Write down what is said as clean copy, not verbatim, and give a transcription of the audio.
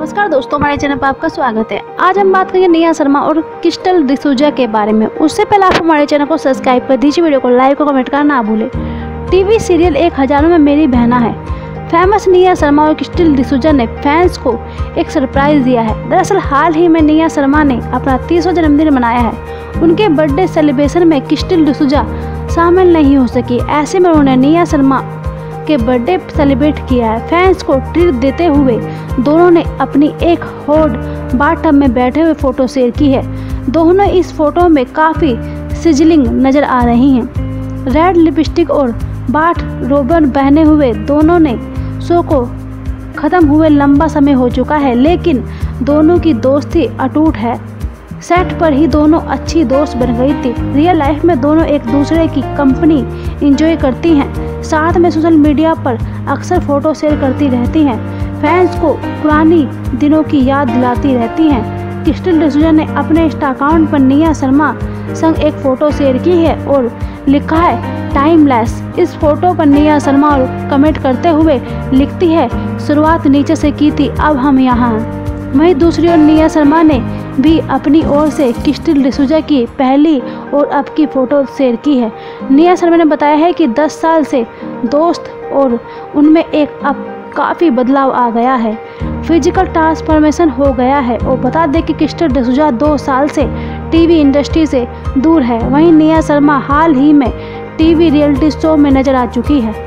नमस्कार दोस्तों, हमारे चैनल पर आपका स्वागत है। आज हम बात करेंगे नेहा शर्मा और क्रिस्टल डिसूजा के बारे में। उससे पहले आप हमारे चैनल को सब्सक्राइब कर दीजिए, वीडियो को लाइक और कमेंट करना ना भूलें। टीवी सीरियल एक हज़ारों में मेरी बहना है फेमस नेहा शर्मा और क्रिस्टल डिसूजा ने फैंस को एक सरप्राइज दिया है। दरअसल हाल ही में नेहा शर्मा ने अपना 30वां जन्मदिन मनाया है। उनके बर्थडे सेलिब्रेशन में क्रिस्टल डिसूजा शामिल नहीं हो सकी। ऐसे में उन्होंने नेहा शर्मा के बर्थडे सेलिब्रेट किया है। फैंस को ट्रीट देते हुए दोनों ने अपनी एक हॉट बाथटब में बैठे हुए फोटो शेयर की है। दोनों इस फोटो में काफ़ी सिजलिंग नज़र आ रही हैं। रेड लिपस्टिक और बाथ रोबन पहने हुए दोनों ने शो को ख़त्म हुए लंबा समय हो चुका है, लेकिन दोनों की दोस्ती अटूट है। सेट पर ही दोनों अच्छी दोस्त बन गई थी। रियल लाइफ में दोनों एक दूसरे की कंपनी एंजॉय करती हैं। साथ में सोशल मीडिया पर अक्सर फ़ोटो शेयर करती रहती हैं। फैंस को पुरानी दिनों की याद दिलाती रहती हैं। क्रिस्टल डिसूजा ने अपने इंस्टा अकाउंट पर नेहा शर्मा संग एक फ़ोटो शेयर की है और लिखा है टाइमलेस। इस फोटो पर नेहा शर्मा और कमेंट करते हुए लिखती है, शुरुआत नीचे से की थी, अब हम यहाँ हैं। वहीं दूसरी ओर नेहा शर्मा ने भी अपनी ओर से क्रिस्टल डिसूजा की पहली और अब की फ़ोटो शेयर की है। नेहा शर्मा ने बताया है कि 10 साल से दोस्त और उनमें एक अब काफ़ी बदलाव आ गया है, फिजिकल ट्रांसफॉर्मेशन हो गया है। और बता दें कि क्रिस्टल डिसूजा 2 साल से टीवी इंडस्ट्री से दूर है। वहीं नेहा शर्मा हाल ही में टीवी रियलिटी शो में नजर आ चुकी है।